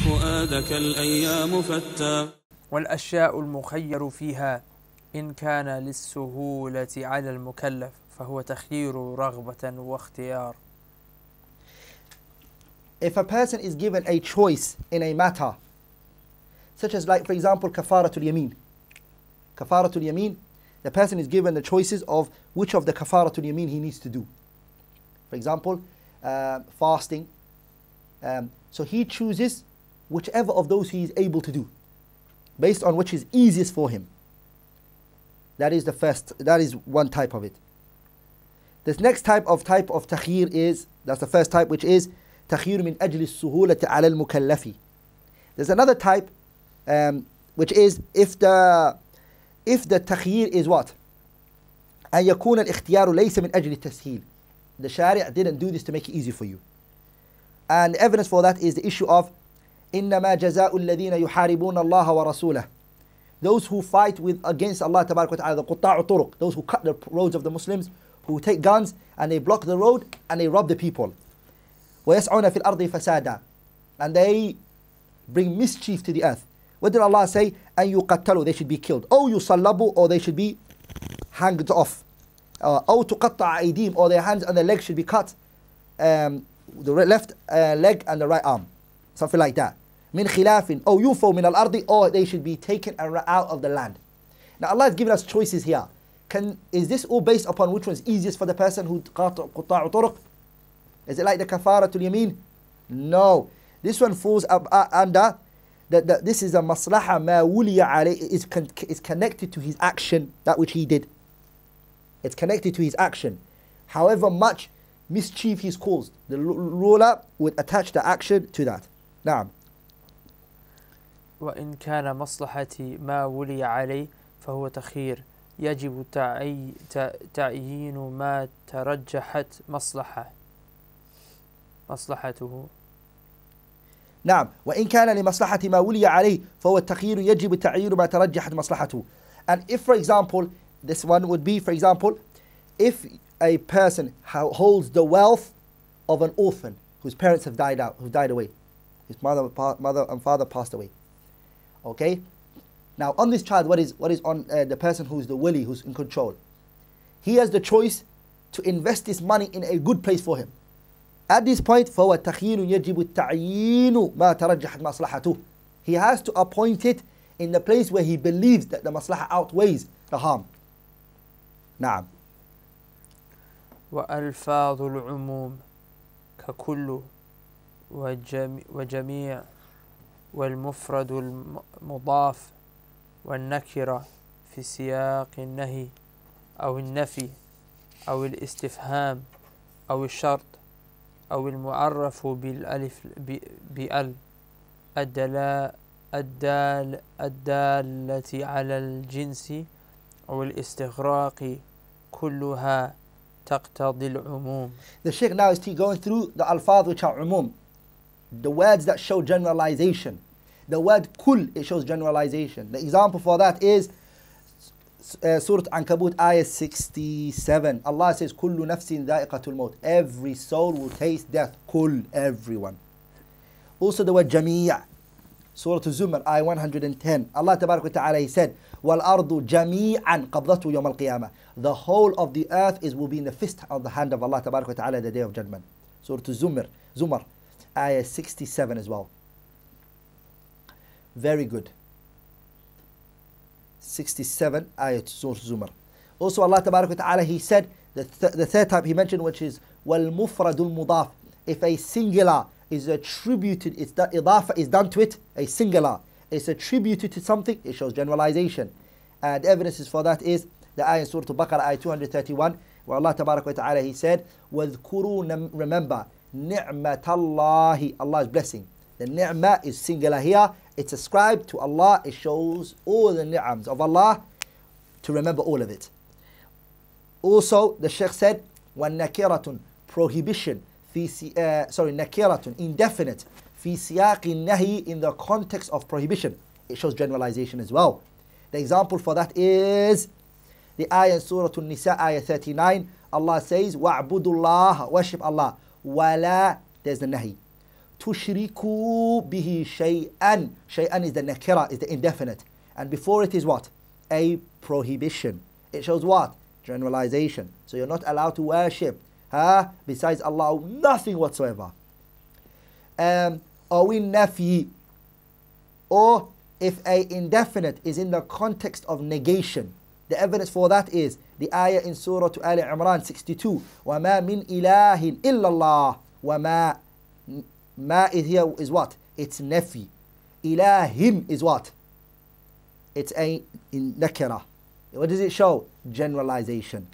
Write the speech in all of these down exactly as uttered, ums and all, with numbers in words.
فؤادك الأيام فتى. والأشياء المخير فيها إن كان للسهولة على المكلف فهو تخيير رغبة واختيار. If a person is given a choice in a matter, such as, like, for example, kafaratul yameen. Kafaratul yameen, the person is given the choices of which of the kafaratul yameen he needs to do. For example, uh, fasting. Um, so he chooses whichever of those he is able to do, based on which is easiest for him. That is the first, that is one type of it. This next type of type of takhir is, that's the first type, which is takhir min ajli suhulati ala al-mukallafi. There's another type, um, which is if the if the takhir is what? أن يكون الاختيار ليس من أجل التسهيل. The Sharia didn't do this to make it easy for you. And the evidence for that is the issue of إنما جزاء الذين يحاربون الله ورسوله. Those who fight with against Allah تبارك وتعالى, the قطاع الطرق, those who cut the roads of the Muslims, who take guns and they block the road and they rob the people. ويسعون في الأرض فسادا, and they bring mischief to the earth. What did Allah say? أن يقتلوا, they should be killed. أو يصلبوا, or they should be hanged off. Uh, أو تقطع أيديهم, or their hands and their legs should be cut. Um, the left uh, leg and the right arm, something like that. من خلاف أو يوفوا من الأرض, or they should be taken out of the land. Now Allah has given us choices here. Can, is this all based upon which one is easiest for the person who قطع طرق? Is it like the kafaratul yameen? No. This one falls up, uh, under that, that this is a maslaha ma wuliya alayh, is, con is connected to his action, that which he did. It's connected to his action. However much mischief he's caused, the ruler would attach the action to that. Naam. وإن كان مصلحة ما ولي عليه فهو تخيير يجب تعي تعيين ما ترجحت مصلحة مصلحته. نعم. وإن كان لمصلحة ما ولي عليه فهو التخيير يجب تعيين ما ترجحت مصلحته. And if, for example, this one would be, for example, if a person holds the wealth of an orphan whose parents have died out, who died away, his mother, mother and father passed away. Okay. Now on this child, what is what is on uh, the person who's the wali, who's in control? He has the choice to invest this money in a good place for him. At this point, فهو التخيير يجب التعيين ما ترجحت مصلحته. He has to appoint it in the place where he believes that the maslaha outweighs the harm. نعم. وألفاظ العموم ككل وجميع والمفرد المضاف والنكرة في سياق النهي أو النفي أو الاستفهام أو الشرط أو المعرف بالألف بأل الدال الدال الدالة على الجنس أو الاستغراق كلها تقتضي العموم. The sheikh now is going through the alfaz which are umum, the words that show generalization. The word kul, it shows generalization. The example for that is uh, Surah Ankabut ayah sixty-seven. Allah says kullu nafsin dha'iqatul maut, every soul will taste death. Kul, everyone. Also the word jami'a, Surah Zumar ayah one hundred ten. Allah tabarak wa ta'ala, he said wal ardu jami'an qabdatu yawm al-qiyamah, the whole of the earth is will be in the fist of the hand of Allah tabarak wa ta'ala the day of judgment. Surah Zumar Zumar ayah sixty-seven as well. Very good. sixty-seven ayah Surah Zumar. Also Allah tabarak wa ta'ala, he said the, th the third type he mentioned, which is wal mufradul mudaf, if a singular is attributed, it's the idafa is done to it, a singular is attributed to something, it shows generalization. And evidences for that is the ayah in Surah Al-Baqarah ayah two hundred thirty-one, where Allah tabarak wa ta'ala, he said وَاذْكُرُوا, remember ni'matallahi, Allah's blessing. The ni'mah is singular here, it's ascribed to Allah, it shows all the ni'ams of Allah, to remember all of it. Also the sheikh said وَالنَّكِرَةٌ, prohibition, في uh, sorry نَكِرَةٌ, indefinite, في سياق النهي, in the context of prohibition, it shows generalization as well. The example for that is the ayah in Surah An-Nisa ayah thirty-nine. Allah says وَاعْبُدُوا اللَّهَ, worship Allah, وَلَا, there's the nahi, تُشْرِكُوا بِهِ شَيْئًا. Shay'an is the nakira, is the indefinite. And before it is what? A prohibition. It shows what? Generalization. So you're not allowed to worship huh? besides Allah, nothing whatsoever. Um, or in nafi, or if a indefinite is in the context of negation. The evidence for that is the ayah in Surah Al Imran sixty-two. وَمَا مِنْ إِلَهٍ إِلَّا اللَّهِ. وَمَا Ma is here is what? It's nafi. Ilahim is what? It's a in nakira. What does it show? Generalization.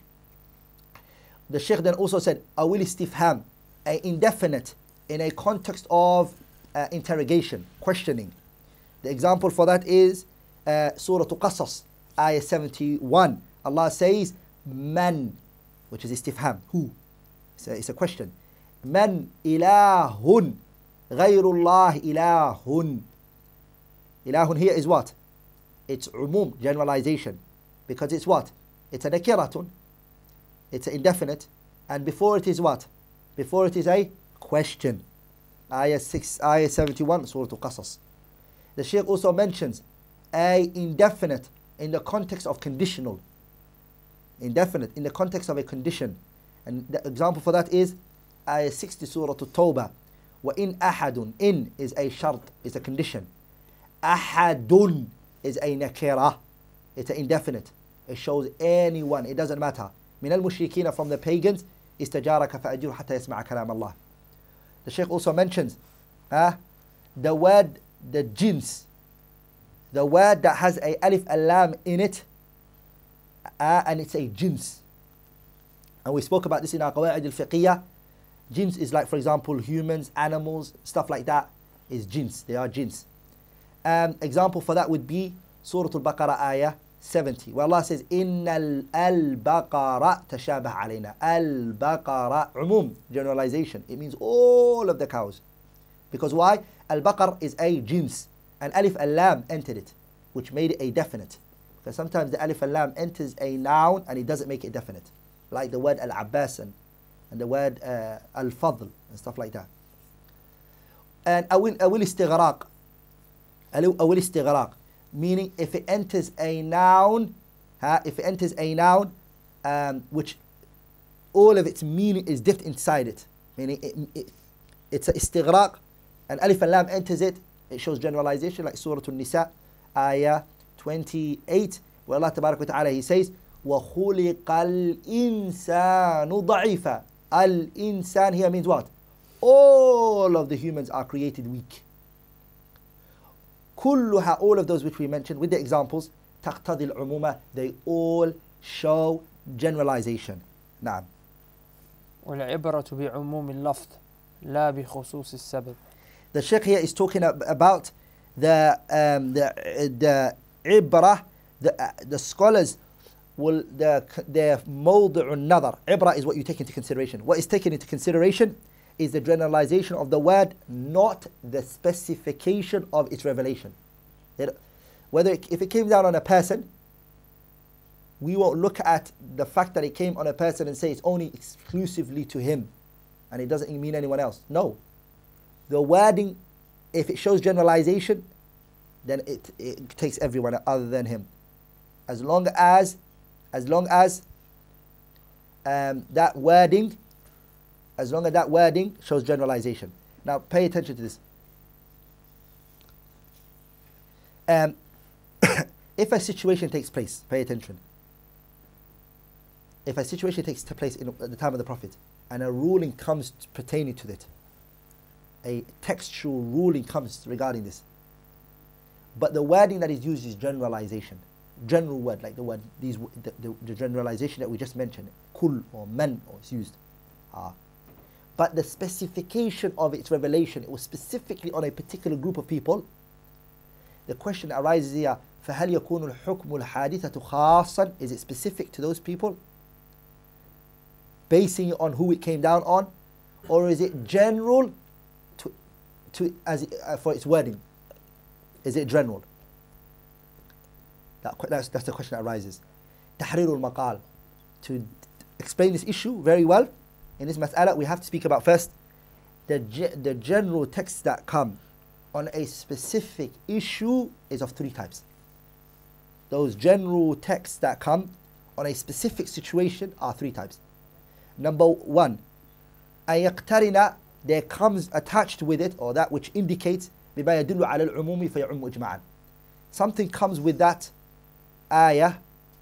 The Sheikh then also said, awil istifham, a indefinite in a context of uh, interrogation, questioning. The example for that is uh, Surah Qasas, ayah seventy-one. Allah says, man, which is istifham, who? It's a, it's a question. Man ilahun ghayrullah ilahun. Ilahun here is what? It's umum, generalization. Because it's what? It's a nakiratun. It's an indefinite. And before it is what? Before it is a question. Ayah six, Ayah seventy-one, Surah Qasas. The Shaykh also mentions a indefinite in the context of conditional. Indefinite in the context of a condition. And the example for that is Ayah sixty, Surah At-Tawbah. وَإِنْ أَحَدٌ. In is a shart, is a condition. أَحَدٌ is a nakira. It's an indefinite. It shows anyone, it doesn't matter. من المشركين, from the pagans, استجارك فأجره حتى يسمع كلام الله. The Shaykh also mentions uh, the word, the jins, the word that has a alif al-lam in it, uh, and it's a jins. And we spoke about this in our qawaid al-fiqhiyah. Jins is like, for example, humans, animals, stuff like that is jins. They are jins. Um, example for that would be Surah Al-Baqarah ayah seventy, where Allah says, Inna al-baqara tashabah alayna. Al-baqara, umum, generalization. It means all of the cows. Because why? Al-baqar is a jins. And alif al-lam entered it, which made it a definite. Because sometimes the alif al-lam enters a noun and it doesn't make it definite. Like the word al-abbas and, and the word uh, al-fadl and stuff like that. And awil istighraq. Awil istighraq. Meaning if it enters a noun, huh, if it enters a noun, um, which all of its meaning is dipped inside it. Meaning it, it, it's a istighraq, and alif and lam enters it, it shows generalization, like Surah An-Nisa, ayah twenty-eight, where Allah Tabarak wa Ta'ala, He says, وَخُلِقَ الْإِنسَانُ ضَعِيفًا. Al-insan here means what? All of the humans are created weak. كلها, all of those which we mentioned with the examples, تقتضي العمومة, they all show generalization. نعم. والعبرة بعموم اللفظ لا بخصوص السبب. The Sheikh here is talking about the um, the the عبرة, the uh, the scholars will the their موضع النظر. عبرة is what you take into consideration. What is taken into consideration is the generalization of the word, not the specification of its revelation. It, whether it, if it came down on a person, we won't look at the fact that it came on a person and say it's only exclusively to him and it doesn't mean anyone else. No. The wording, if it shows generalization, then it, it takes everyone other than him. As long as, as long as um, that wording As long as that wording shows generalization. Now pay attention to this. Um, if a situation takes place, pay attention. If a situation takes place in, at the time of the Prophet and a ruling comes pertaining to it, a textual ruling comes regarding this, but the wording that is used is generalization. General word, like the word, these, the, the, the generalization that we just mentioned, kul or man, or is used. Ah. But the specification of its revelation, it was specifically on a particular group of people. The question arises here, فَهَلْ يَكُونُ الْحُكْمُ الْحَادِثَةُ خَاصًا? Is it specific to those people? Basing it on who it came down on? Or is it general to, to, as it, uh, for its wording? Is it general? That, that's, that's the question that arises. تَحْرِيرُ الْمَقَالِ. To explain this issue very well, in this mas'ala, we have to speak about first the, ge- the general texts that come on a specific issue is of three types. Those general texts that come on a specific situation are three types. Number one, أن يقترن, there comes attached with it, or that which indicates بما يدل على العموم فيعم إجماعا. Something comes with that ayah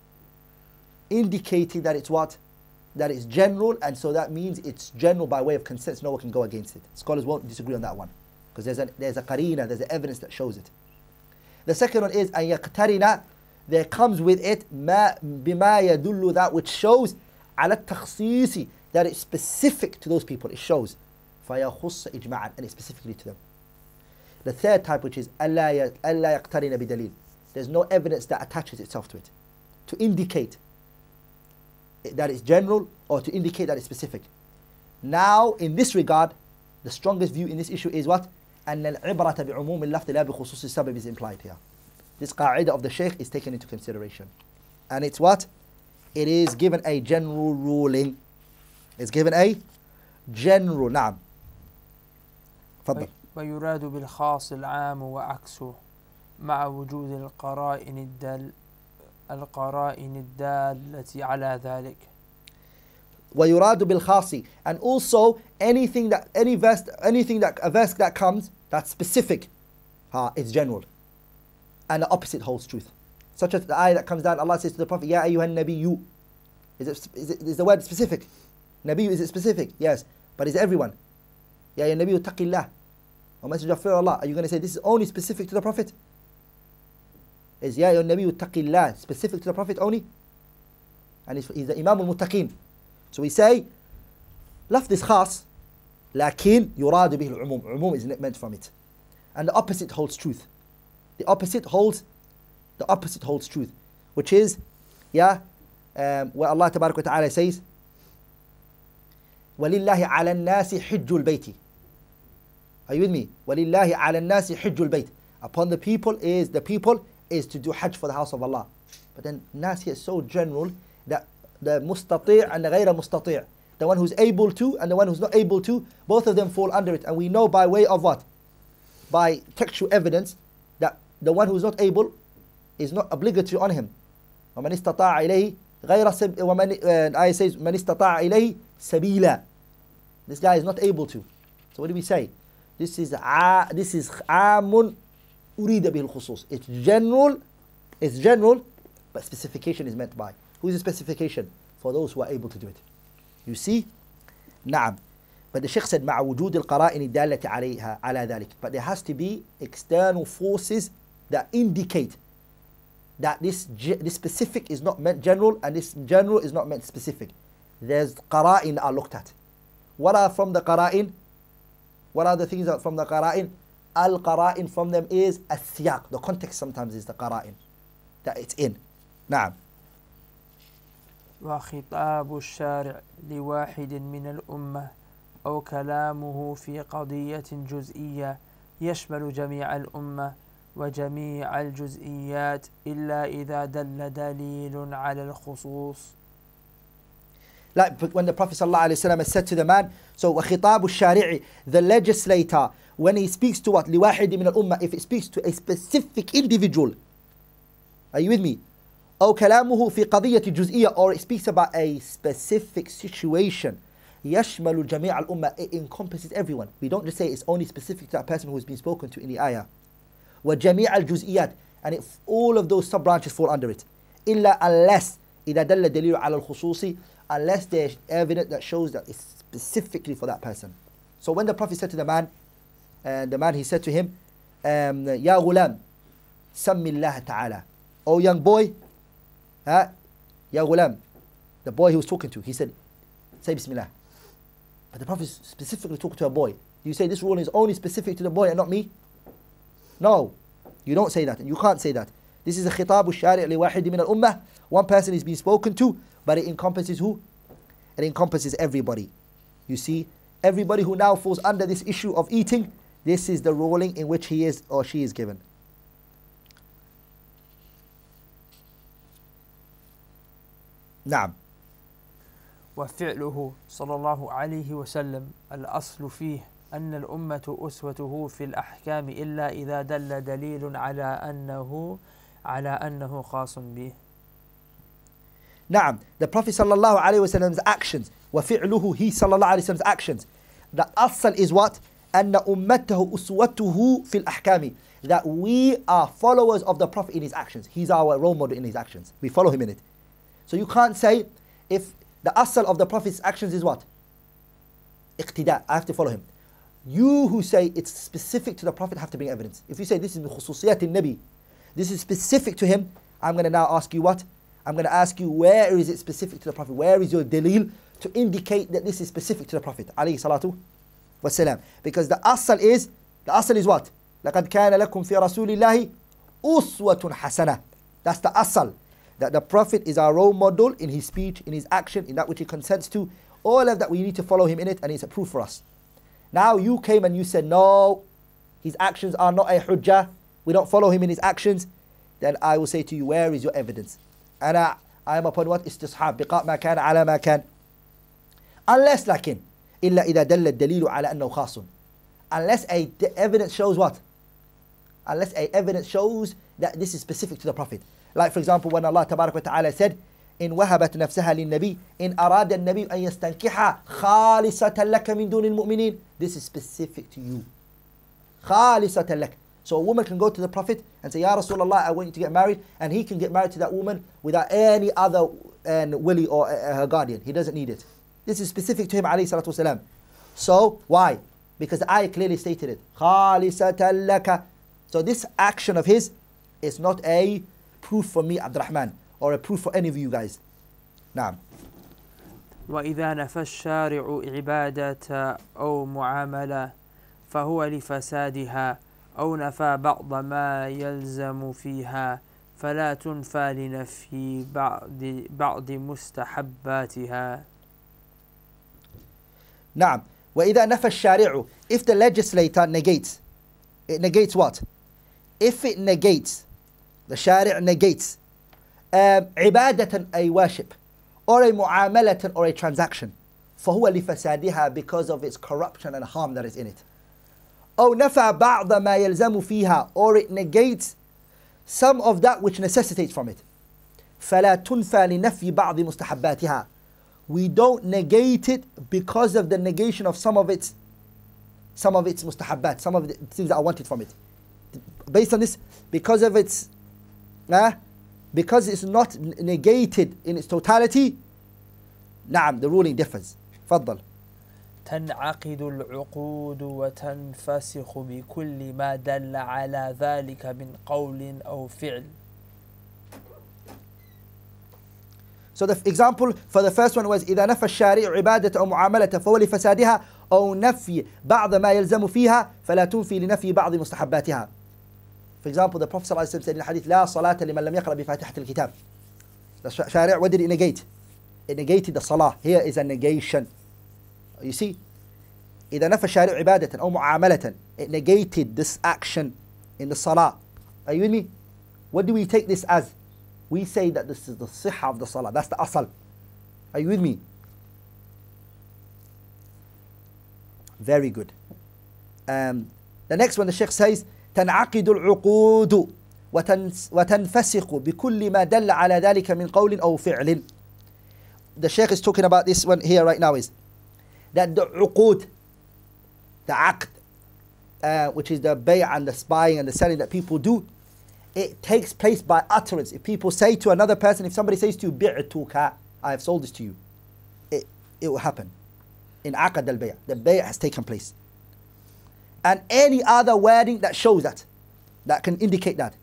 indicating that it's what? That it's general, and so that means it's general by way of consensus. No one can go against it. Scholars won't disagree on that one, because there's a, there's a qarina, there's a evidence that shows it. The second one is أن يقترن, there comes with it ما بما يدل, that which shows على التخصيص, that it's specific to those people. It shows فيخص إجماعا, and it's specifically to them. The third type, which is ألا ألا يقترن بدليل, there's no evidence that attaches itself to it to indicate that it's general or to indicate that it's specific. Now, in this regard, the strongest view in this issue is what? أن العبرة بعموم اللفظ لا بخصوص السبب is implied here. This qa'idah of the sheikh is taken into consideration. And it's what? It is given a general ruling. It's given a general. نعم. تفضل. ويراد بالخاص العام وعكسه مع وجود القرائن الدال القرائن الدالة على ذلك. ويراد بالخاص, and also anything that any verse anything that a verse that comes that's specific, ah, it's general, and the opposite holds truth. Such as the ayah that comes down, Allah says to the Prophet, Ya ayyuhan nabiyyu. Is it is it is the word specific? Nabiyyu, is it specific? Yes, but is everyone? Ya ayyuhan nabiyyu taqillah. O Messenger of Allah, are you going to say this is only specific to the Prophet? Is Ya ayyuhan nabiyyu taqillah specific to the Prophet only? And he's, he's the Imam al-Muttaqin. So we say, lafz is khas, lakin yuradu bihi al-umum. Umum is meant from it. And the opposite holds truth. The opposite holds, the opposite holds truth. Which is, yeah, um, where Allah tabarak wa ta'ala says, وَلِلَّهِ عَلَى النَّاسِ حِجُّ الْبَيْتِ. Are you with me? وَلِلَّهِ عَلَى النَّاسِ حِجُّ الْبَيْتِ. Upon the people is, the people is to do hajj for the house of Allah. But then nas here is so general that the mustati' and the ghayra mustati', the one who's able to and the one who's not able to, both of them fall under it. And we know by way of what? By textual evidence that the one who's not able is not obligatory on him. وَمَنِ اسْتَطَاعَ إِلَيْهِ غَيْرَ سَبْ وَمَنِ uh, ayah says مَنِ اسْتَطَاعَ إِلَيْهِ سَبِيلًا. This guy is not able to. So what do we say? This is a, this is عَامٌ أُرِيدَ بِهِ الْخُصُوص. It's general, it's general, but specification is meant by. Who is the specification? For those who are able to do it. You see? نعم. But the Sheikh said مع وجود القرائن الدالة عليها على ذلك. But there has to be external forces that indicate that this this specific is not meant general and this general is not meant specific. There's qara'in that are looked at. What are from the qara'in? What are the things that from the qara'in? Al-qara'in from them is al-siyaq. The context sometimes is the qara'in that it's in. نعم. وخطاب الشارع لواحد من الأمة أو كلامه في قضية جزئية يشمل جميع الأمة وجميع الجزئيات إلا إذا دل دليل على الخصوص. Like when the Prophet ﷺ said to the man, so وخطاب الشارع, the legislator, when he speaks to what? لواحد من الأمة, if it speaks to a specific individual. Are you with me? أو كلامه في قضية جزئية, or it speaks about a specific situation. يشمل جميع الأمة, it encompasses everyone. We don't just say it's only specific to that person who has been spoken to in the ayah. وجميع الجزئيات, and if all of those sub-branches fall under it. إلا unless إذا دل دليل على الخصوص, unless there's evidence that shows that it's specifically for that person. So when the Prophet said to the man, and the man he said to him, um, يا غلام سم الله تعالى. Oh young boy, huh? Ya ghulam, the boy he was talking to, he said, say Bismillah. But the Prophet specifically talked to a boy. You say this ruling is only specific to the boy and not me? No, you don't say that, and you can't say that. This is a khitab al-shari' li wahid min al-ummah. One person is being spoken to, but it encompasses who? It encompasses everybody. You see, everybody who now falls under this issue of eating, this is the ruling in which he is or she is given. نعم. وفعله صلى الله عليه وسلم الأصل فيه أن الأمة أسوته في الأحكام إلا إذا دل دليل على أنه على أنه خاص به. نعم, the Prophet sallallahu alayhi wasallam's actions, وفعله he sallallahu alayhi wasallam's actions. The asal is what? أن أمته أسوته في الأحكام. That we are followers of the Prophet in his actions. He's our role model in his actions. We follow him in it. So you can't say if the asal of the Prophet's actions is what? Iqtida, I have to follow him. You who say it's specific to the Prophet have to bring evidence. If you say this is khususiyat al-Nabi, this is specific to him, I'm going to now ask you what? I'm going to ask you where is it specific to the Prophet? Where is your dalil to indicate that this is specific to the Prophet? Alayhi salatu wassalam. Because the asal is, the asal is what? لَقَدْ كَانَ لَكُمْ فِي رَسُولِ اللَّهِ أُسْوَةٌ حَسَنَةٌ. That's the asal. That the Prophet is our role model in his speech, in his action, in that which he consents to. All of that we need to follow him in it, and it's a proof for us. Now you came and you said, no, his actions are not a hujjah, we don't follow him in his actions. Then I will say to you, where is your evidence? And I, I am upon what? Istishab, biqa' ma kana ala ma kan. Unless lakin, illa idha dalla dalilu ala annahu khasun. Unless a the evidence shows what? Unless a evidence shows that this is specific to the Prophet. Like for example, when Allah tabarak wa ta'ala said, إن وهبت نفسها للنبي إن أراد النبي أن يستنكحها خالصة لك من دون المؤمنين. This is specific to you. خالصة لك. So a woman can go to the Prophet and say, Ya Rasulullah, I want you to get married, and he can get married to that woman without any other uh, wali or uh, her guardian. He doesn't need it. This is specific to him, alayhi salatu wasalam. So why? Because the ayah clearly stated it. خالصة لك. So this action of his is not a proof for me, AbdulRahman, or a proof for any of you guys. نعم. وإذا نفى الشارع عبادة أو معاملة فهو لفسادها أو نفى بعض ما يلزم فيها فلا تنفى لنفي بعض بعض مستحباتها. نعم. وإذا نفى الشارع, if the legislator negates, it negates what? If it negates, the shari' negates um, عبادة أي worship, or a mu'amalatan, or a transaction, فهو لفسادها, because of its corruption and harm that is in it. أو نفى بعض ما يلزم فيها, or it negates some of that which necessitates from it. فلا تنفى لنفي بعض مستحباتها. We don't negate it because of the negation of some of its some of its mustahabbat, some of the things that are wanted from it. Based on this, because of its uh, because it's not negated in its totality, نعم, the ruling differs. فضل. تنعقد العقود وتنفسخ بكل ما دل على ذلك من قول أو فعل. So the example for the first one was إذا نفى الشارع عبادة أو معاملة فهو لفسادها أو نفي بعض ما يلزم فيها فلا تنفي لنفي بعض مستحباتها. For example, the Prophet ﷺ said in the hadith, لا صلاة لمن لم يقرأ بفاتحة الكتاب. The shari'ah, what did it negate? It negated the salah. Here is a negation. You see, إذا نفى الشارع عبادة أو معاملة, it negated this action in the salah. Are you with me? What do we take this as? We say that this is the sihha of the salah. That's the asal. Are you with me? Very good. Um, the next one, the sheikh says, تنعقد العقود وتنفسخ بكل ما دل على ذلك من قول أو فعل. The sheikh is talking about this one here right now, is that the uqud, the aqd, uh, which is the bay' and the buying and the selling that people do, it takes place by utterance. If people say to another person, if somebody says to you, bi'tuka, I have sold this to you, it, it will happen. In aqad al-bay', the bay' has taken place. And any other wording that shows that, that can indicate that.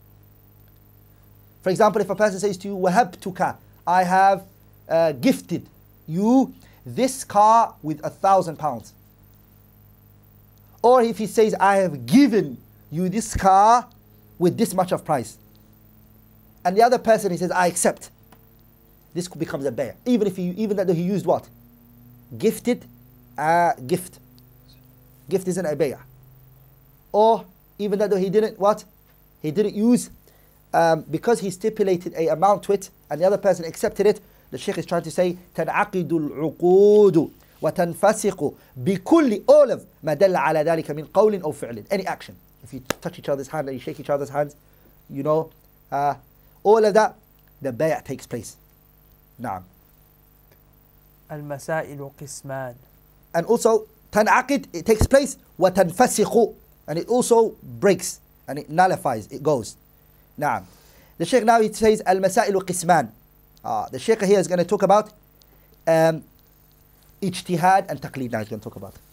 For example, if a person says to you, wahabtuka, I have uh, gifted you this car with a thousand pounds. Or if he says, I have given you this car with this much of price. And the other person, he says, I accept. This becomes a bay'. Even if he, even though he used what? Gifted, uh, gift. Gift isn't a bay'. Or even though he didn't what? He didn't use, um, because he stipulated a amount to it and the other person accepted it, the sheikh is trying to say, تنعقد العقود وتنفسق بكل all of ما دل على ذلك من قول أو فعل. Any action. If you touch each other's hand and you shake each other's hands, you know, uh, all of that, the bay' takes place. نعم. المسائل قسمان. And also تنعقد, it takes place, وتنفسق, and it also breaks and it nullifies, it goes. نعم. The sheikh now he says المسائل قسمان. Uh, the sheikh here is going to talk about um, ijtihad and taqlid. Now he's going to talk about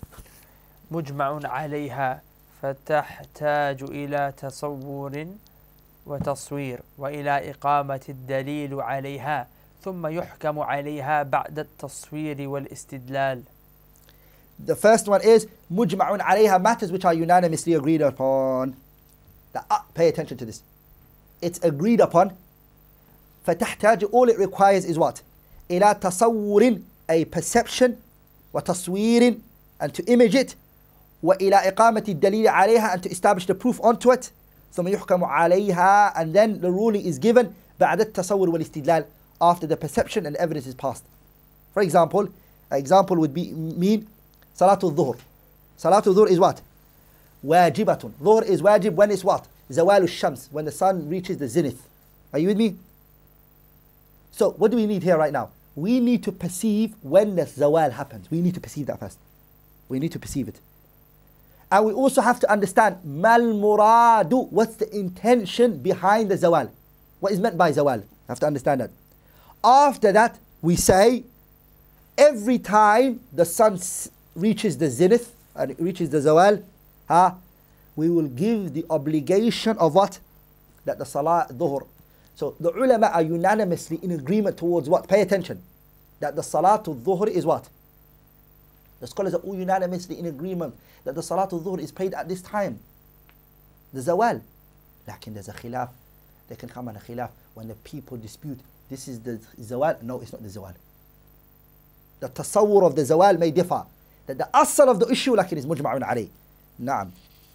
مجمع عليها فتحتاج إلى تصور وتصوير وإلى إقامة الدليل عليها ثم يحكم عليها بعد التصوير والاستدلال. The first one is مجمع عليها, matters which are unanimously agreed upon. The, uh, pay attention to this. It's agreed upon. فتحتاج, all it requires is what? إلى تصور, a perception, وتصوير, and to image it, وإلى إقامة الدليل عليها, and to establish the proof onto it, ثم يحكم عليها, and then the ruling is given بعد التصور والاستدلال, after the perception and evidence is passed. For example, an example would be mean Salatul Dhuhr. Salatul Dhuhr is what? Wajibatun. Dhuhr is wajib when it's what? Zawalul Shams, when the sun reaches the zenith. Are you with me? So what do we need here right now? We need to perceive when the zawal happens. We need to perceive that first. We need to perceive it. And we also have to understand mal muradu, what's the intention behind the zawal? What is meant by zawal? I have to understand that. After that, we say every time the sun reaches the zenith and it reaches the zawal, huh, we will give the obligation of what? That the salah dhuhr. So the ulama are unanimously in agreement towards what? Pay attention. That the salatul dhuhr is what? The scholars are all unanimously in agreement that the salatul dhuhr is paid at this time. The zawal. Lakin there's a khilaf. There can come on a khilaf when the people dispute. This is the zawal. No, it's not the zawal. The tasawwur of the zawal may differ. That the asal of the issue lakin is mujma'un alayh. Naam.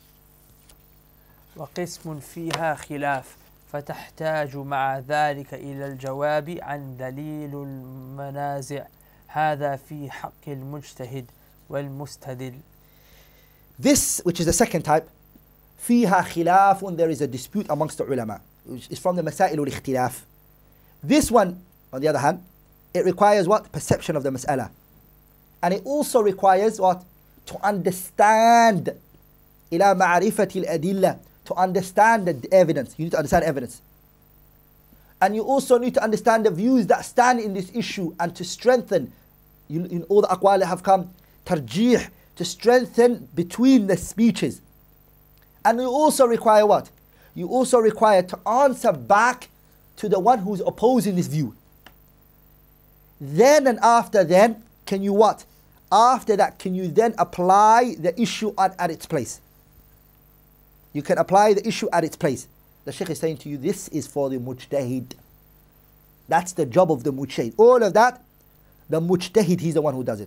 وقسم فيها خلاف فتحتاج مع ذلك إلى الجواب عن دليل المنازع هذا في حق المجتهد والمستدل. This, which is the second type, فيها خلاف, when there is a dispute amongst the ulama, which is from the مسائل الاختلاف. This one, on the other hand, it requires what? Perception of the mas'ala. And it also requires what? To understand إلى معرفة الأدلة, to understand the evidence. You need to understand evidence. And you also need to understand the views that stand in this issue and to strengthen, you, in all the aqwal that have come, tarjih, to strengthen between the speeches. And you also require what? You also require to answer back to the one who's opposing this view. Then and after then, can you what? After that, can you then apply the issue at, at its place? You can apply the issue at its place. The sheikh is saying to you, this is for the mujtahid. That's the job of the mujtahid. All of that, the mujtahid, he's the one who does it.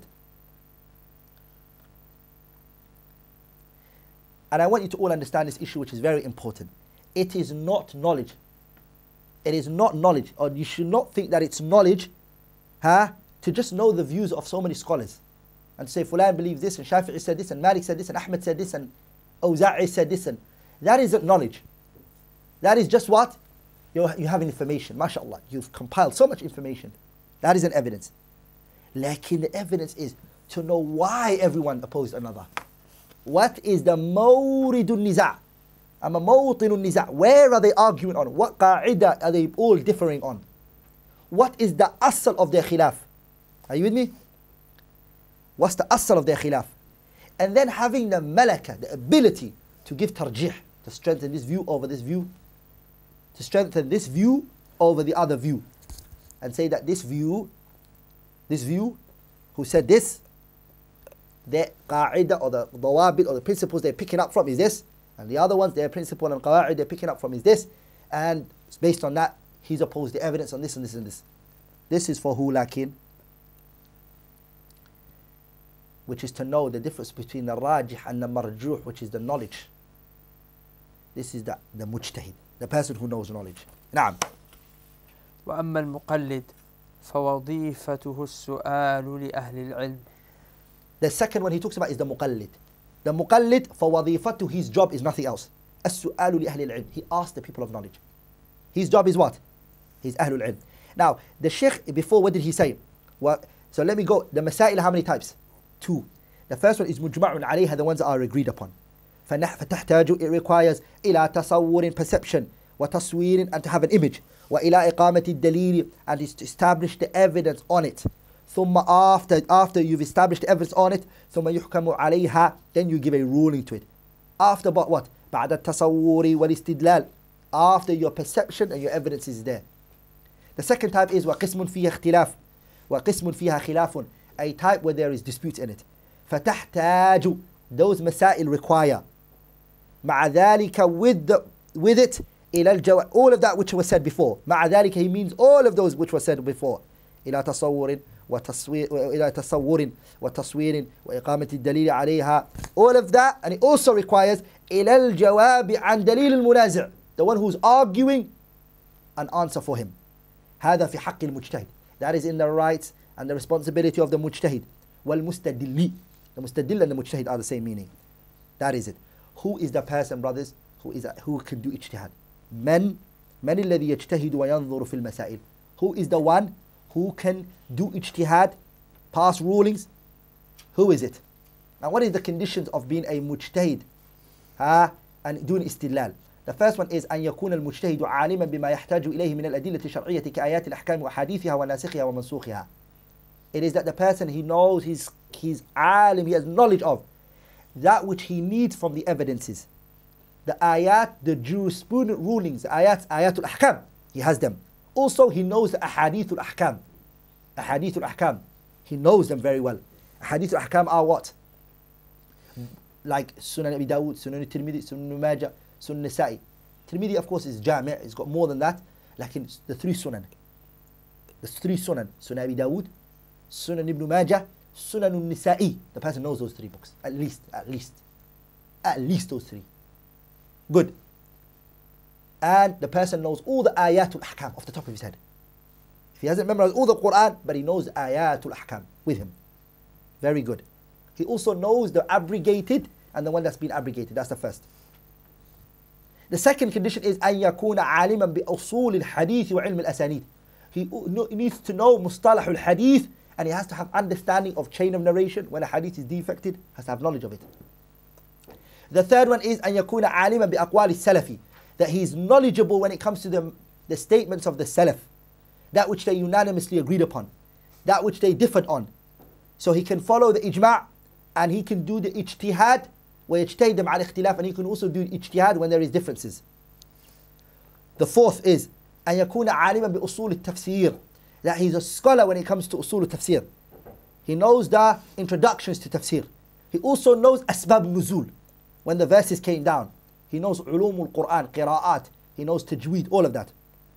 And I want you to all understand this issue, which is very important. It is not knowledge. It is not knowledge, or you should not think that it's knowledge, huh, to just know the views of so many scholars. And say, Fulan believes this, and Shafi'i said this, and Malik said this, and Ahmed said this, and Awza'i said this, and that isn't knowledge. That is just what? You you have information, mashallah. You've compiled so much information. That is an evidence. Lakin the evidence is to know why everyone opposed another. What is the mawridun niza'? Ama mawtinun niza'? Where are they arguing on? What qa'idah are they all differing on? What is the asl of their khilaf? Are you with me? What's the asl of their khilaf? And then having the malaka, the ability to give tarjih, to strengthen this view over this view, to strengthen this view over the other view, and say that this view, this view, who said this, their qa'idah or the dawabit or the principles they're picking up from is this, and the other ones, their principle and qawa'id they're picking up from is this, and based on that, he's opposed the evidence on this and this and this. This is for who, lakin? Which is to know the difference between the rajih and the marjuh, which is the knowledge. This is the, the mujtahid, the person who knows knowledge. نعم. وأما المقلد فوظيفته السؤال لأهل العلم. The second one he talks about is the muqallid. The muqallid, فوظيفته, his job is nothing else. السؤال لأهل العلم. He asks the people of knowledge. His job is what? He's أهل العلم. Now, the sheikh, before, what did he say? Well, so let me go. The masail, how many types? Two. The first one is مجمع عليها, the ones that are agreed upon. فتحتاج, it requires إلى تصور, perception, وتصوير, and to have an image, وإلى إقامة الدليل, and is to establish the evidence on it. ثم after, after you've established the evidence on it, ثم يحكم عليها, then you give a ruling to it. After but what? بعد التصور والاستدلال. After your perception and your evidence is there. The second type is وقسم فيها اختلاف وقسم فيها خلاف, a type where there is dispute in it. فتحتاج, those masail require مع ذلك, with, the, with it, إلى الجواب, all of that which was said before. مع ذلك, he means all of those which were said before. إلى تصور وتصوير إلى تصور وتصوير وإقامة الدليل عليها. All of that, and it also requires إلى الجواب عن دليل المنازع, the one who's arguing, an answer for him. هذا في حق المجتهد. That is in the rights and the responsibility of the mujtahid. والمستدل. The mustadil and the mujtahid are the same meaning. That is it. Who is the person, brothers, who is who can do ijtihad? من من الذي يجتهد وينظر في المسائل? Who is the one who can do ijtihad, pass rulings? Who is it? Now, what is the conditions of being a mujtahid, ha, and doing istidlal? The first one is أن يكون المجتهد عالما بما يحتاج إليه من الأدلة الشرعية كآيات الأحكام وأحاديثها وناسخها ومنسوخها. It is that the person, he knows, he's, he's alim, he has knowledge of that which he needs from the evidences. The ayat, the jurisprudent rulings, the ayat, ayatul ahkam, he has them. Also, he knows the ahadithul ahkam. Ahadithul ahkam, he knows them very well. Ahadithul ahkam are what? Like Sunan Abi Dawud, Sunan Tirmidhi, Sunan Majah, Sunan Nasa'i. Tirmidhi, of course, is jami', it's got more than that. Like in the three Sunan. The three Sunan, Sunan Abi Dawud, Sunan Ibn Majah, Sunan al-Nisa'i. The person knows those three books. At least, at least. At least those three. Good. And the person knows all the ayatul ahkam off the top of his head. If he hasn't memorized all the Quran, but he knows ayatul ahkam with him. Very good. He also knows the abrogated and the one that's been abrogated. That's the first. The second condition is أن يكون عالما بأصول الحديث وعلم الأسانيد. He needs to know mustalah al-hadith, and he has to have understanding of chain of narration. When a hadith is defected, has to have knowledge of it. The third one is أن يكون عالما بأقوال السلف, that he is knowledgeable when it comes to the, the statements of the Salaf, that which they unanimously agreed upon, that which they differed on. So he can follow the ijma' and he can do the ijtihad, ويجتهد مع الاختلاف, and he can also do ijtihad when there is differences. The fourth is أن يكون عالما بأصول التفسير, that he's a scholar when it comes to usul al-tafsir. He knows the introductions to tafsir. He also knows asbab nuzul, when the verses came down. He knows ulum al-Quran, qira'at. He knows tajweed, all of that.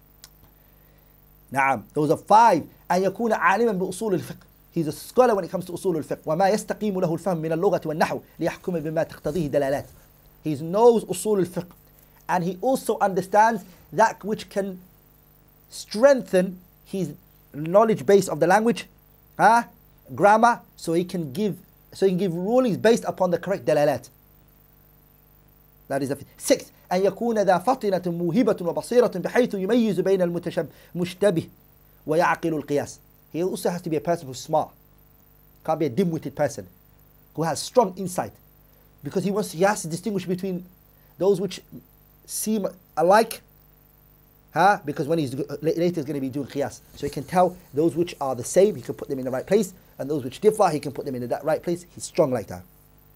Naam. Those are five. أن يكون عالما بأصول الفقه. He's a scholar when it comes to usul al-fiqh. وما يستقيم له الفهم من اللغة والنحو ليحكم بما تقتضيه دلالات. He knows usul al-fiqh, and he also understands that which can strengthen his knowledge base of the language, huh? grammar, so he can give so he can give rulings based upon the correct dalalat. That is the sixth. أن يكون ذا فطنة موهبة وبصيرة بحيث يميز بين المشتبه ويعقل القياس. He also has to be a person who's smart. Can't be a dim-witted person who has strong insight, because he wants he has to distinguish between those which seem alike. Huh? Because when he's later he's going to be doing qiyas, so he can tell those which are the same, he can put them in the right place, and those which differ, he can put them in the right place. He's strong like that.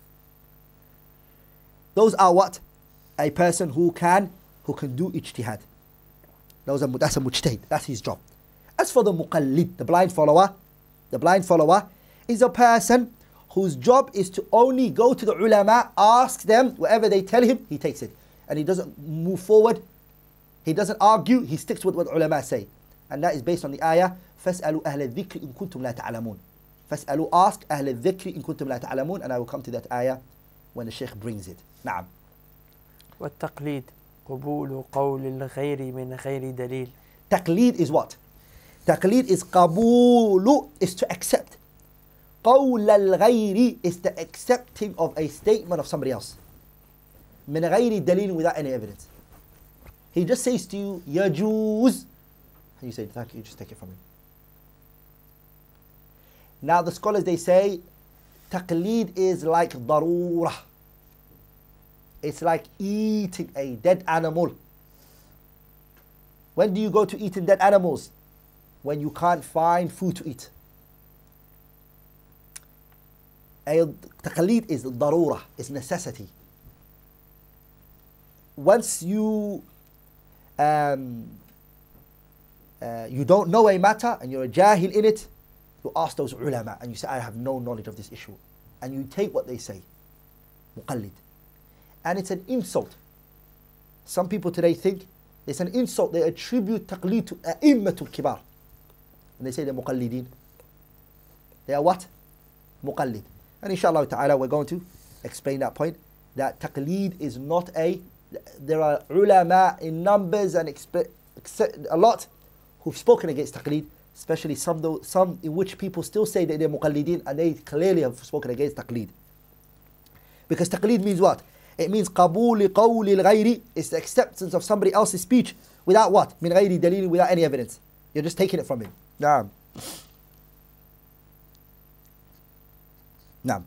Those are what? A person who can who can do ijtihad. Those are, that's a mujtahid. That's his job. As for the muqallid, the blind follower, the blind follower is a person whose job is to only go to the ulama, ask them whatever they tell him, he takes it, and he doesn't move forward. He doesn't argue, he sticks with what ulama say. And that is based on the ayah, فَاسْأَلُوا أَهْلَ الذِّكْرِ إِن كُنْتُمْ لَا تَعْلَمُونَ. فَاسْأَلُوا, ask أَهْلَ الذِّكْرِ إِن كُنْتُمْ لَا تَعْلَمُونَ, and I will come to that ayah when the sheikh brings it. نعم. والتقليد قبول قول الغير من غير دليل. Taqleed is what? Taqleed is qabulu, is to accept. قول الغير is the accepting of a statement of somebody else. من غير دليل, without any evidence. He just says to you, يجوز. And you say, thank you, you just take it from him. Now the scholars, they say, taqleed is like darura. It's like eating a dead animal. When do you go to eating dead animals? When you can't find food to eat. Taqleed is darura, it's necessity. Once you um, uh, you don't know a matter and you're a jahil in it, you ask those ulama and you say, I have no knowledge of this issue. And you take what they say. Muqallid. And it's an insult. Some people today think it's an insult. They attribute taqleed to a'immatul kibar. And they say they're muqallideen. They are what? Muqallid. And inshallah ta'ala we're going to explain that point. That taqleed is not a... There are ulama in numbers and a lot who've spoken against taqleed. Especially some, some in which people still say that they're muqallideen and they clearly have spoken against taqleed. Because taqleed means what? It means قبول قول الغير is the acceptance of somebody else's speech without what? من غير دليل, without any evidence. You're just taking it from him. نعم. نعم.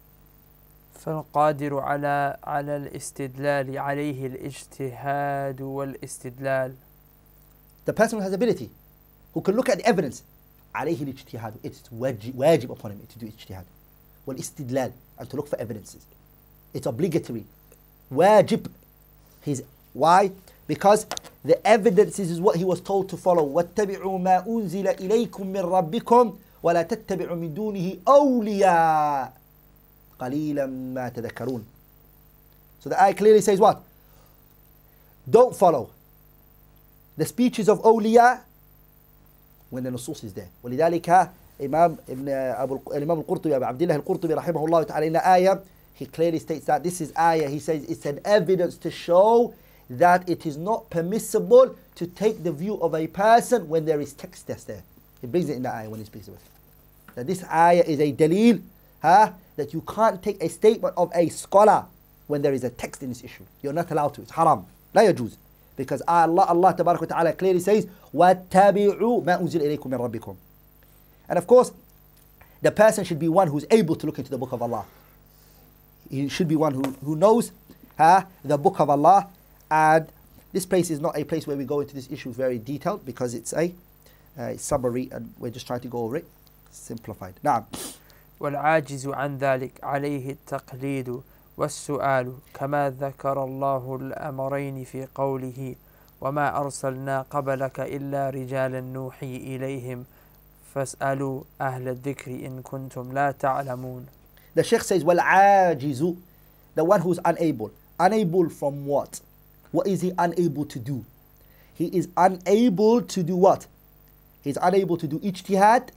فالقادر على على الاستدلال عليه الاجتهاد والاستدلال. The person who has ability, who can look at the evidence, عليه الاجتهاد. It's wajib upon him to do ijtihad. والاستدلال, and to look for evidences. It's obligatory. Wajib. He's, why? Because the evidences is what he was told to follow. وَاتَّبِعُوا مَا أُنزِلَ إِلَيْكُم مِّن رَبِّكُمْ وَلَا تَتَّبِعُوا مِن دُونِهِ أَوْلِيَاءَ قَلِيلًا مَا تَذَكَّرُونَ. So the ayah clearly says what? Don't follow the speeches of awliya when the nusus is there. ولذلك Imam Ibn Abu Imam al-Qurtubi, Abu Abdullah al-Qurtubi rahimahullah ta'ala, in the ayah, he clearly states that this is ayah. He says it's an evidence to show that it is not permissible to take the view of a person when there is text that's there. He brings it in the ayah when he speaks with it. That this ayah is a dalil, huh, that you can't take a statement of a scholar when there is a text in this issue. You're not allowed to. It's haram. لا يجوز. Because Allah, Allah tabarak wa ta'ala clearly says, وَاتَّبِعُوا مَا أُنزِلَ إِلَيْكُم مِّن رَبِّكُمْ. And of course, the person should be one who's able to look into the book of Allah. He should be one who, who knows huh, the book of Allah. And this place is not a place where we go into this issue very detailed, because it's a uh, summary and we're just trying to go over it simplified. نعم. والعاجز عن ذلك عليه التقليد والسؤال كما ذكر الله الأمرين في قوله وما أرسلنا قبلك إلا رجالا نوحي إليهم فاسألوا أهل الذكر إن كنتم لا تعلمون. The sheikh says والعاجز, the one who's unable. Unable from what? What is he unable to do? He is unable to do what? He's unable to do ijtihad,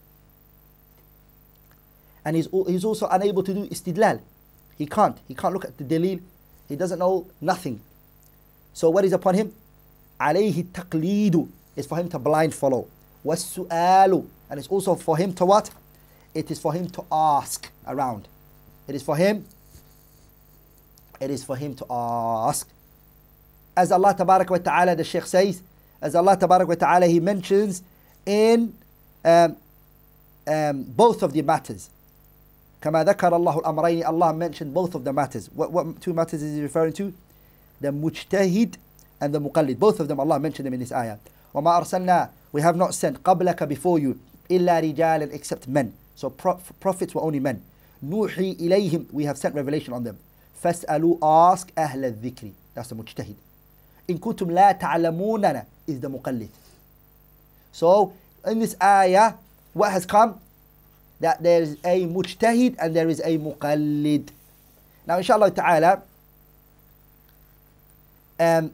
and he's, he's also unable to do istidlal. He can't. He can't look at the dalil. He doesn't know nothing. So what is upon him? عليه التقليد is for him to blind follow. والسؤال, and it's also for him to what? It is for him to ask around. It is for him. It is for him to ask. As Allah tabarak wa ta'ala, the Shaykh says, as Allah tabarak wa ta'ala, he mentions in um, um, both of the matters. كما ذكر الله الأمرين, Allah mentioned both of the matters. What, what two matters is he referring to? The mujtahid and the muqallid. Both of them, Allah mentioned them in this ayah. وما أرسلنا, we have not sent قبلك before you إلا رجالا, except men. So prophets were only men. نوحي إليهم, we have sent revelation on them. فاسألوا, ask أهل الذكر, that's the mujtahid. إن كنتم لا تعلموننا is the muqallid. So in this ayah, what has come? That there is a mujtahid and there is a muqallid. Now inshallah ta'ala, um,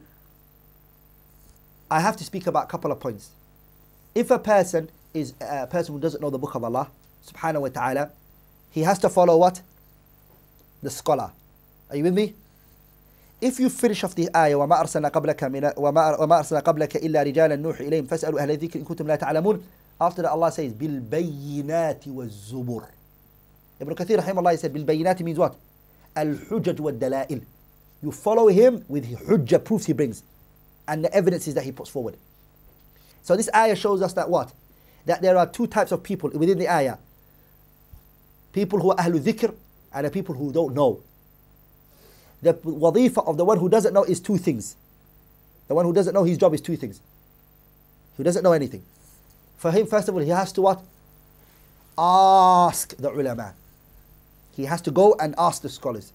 I have to speak about a couple of points. If a person is a person who doesn't know the book of Allah subhanahu wa ta'ala, he has to follow what? The scholar. Are you with me? If you finish off the ayah وما أرسلنا قبلك من وما وما أرسلنا قبلك إلا رجالا نوحي إليهم فاسألوا أهل الذكر إن كنتم لا تعلمون. After that Allah says بالبينات والزبر. Ibn Kathir rahimahullah said, Bil-bayinati means what? Al-hujjaj wal-dala'il. You follow him with the hujjah, proofs he brings, and the evidences that he puts forward. So this ayah shows us that what? That there are two types of people within the ayah. People who are ahlu dhikr, and the people who don't know. The wadifa of the one who doesn't know is two things. The one who doesn't know, his job is two things. Who doesn't know anything. For him, first of all, he has to what? Ask the ulama. He has to go and ask the scholars.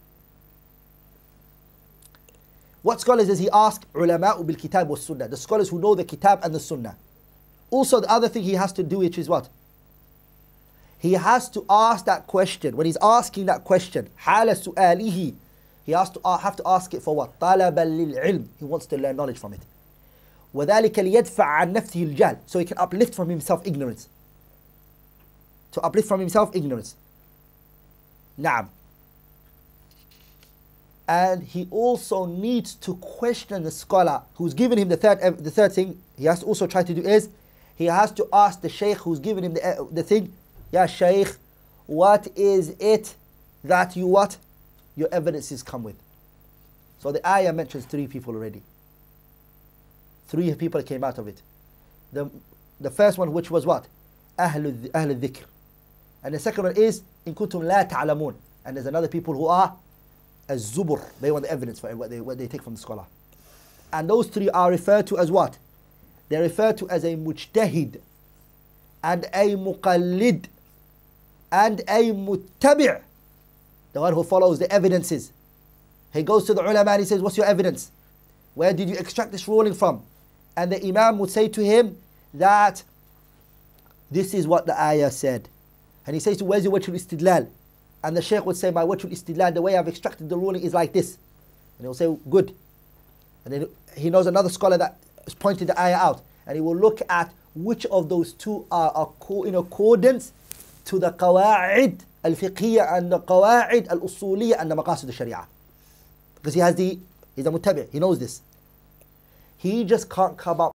What scholars does he ask? Ulama bil kitab was sunnah. The scholars who know the kitab and the sunnah. Also, the other thing he has to do, which is what? He has to ask that question. When he's asking that question, حال سؤاله, he has to uh, have to ask it for what? طلبا للعلم. He wants to learn knowledge from it. وذلك ليدفع عن نفسه الجهل. So he can uplift from himself ignorance. To uplift from himself ignorance. نعم. And he also needs to question the scholar who's given him the third, the third thing. He has to also try to do is, he has to ask the sheikh who's given him the, the thing, Ya sheikh, what is it that you what? Your evidences come with. So the ayah mentions three people already. Three people came out of it. The, the first one, which was what? Ahlul dhikr. And the second one is, in kuntum la ta'lamun. And there's another people who are az-zubur. They want the evidence for what they, what they take from the scholar. And those three are referred to as what? They're referred to as a mujtahid, and a muqallid, and a muttabi'. The one who follows the evidences. He goes to the ulama and he says, what's your evidence? Where did you extract this ruling from? And the imam would say to him that this is what the ayah said. And he says to, where's your wajhul istidlal? And the shaykh would say, my wajhul istidlal, the way I've extracted the ruling is like this. And he'll say, good. And then he knows another scholar that has pointed the ayah out. And he will look at which of those two are in accordance to the qawa'id al-fiqhiyya and the qawa'id al-usuliyya and the maqasid al-sharia. Because he has the, he's a muttabi', he knows this. He just can't come up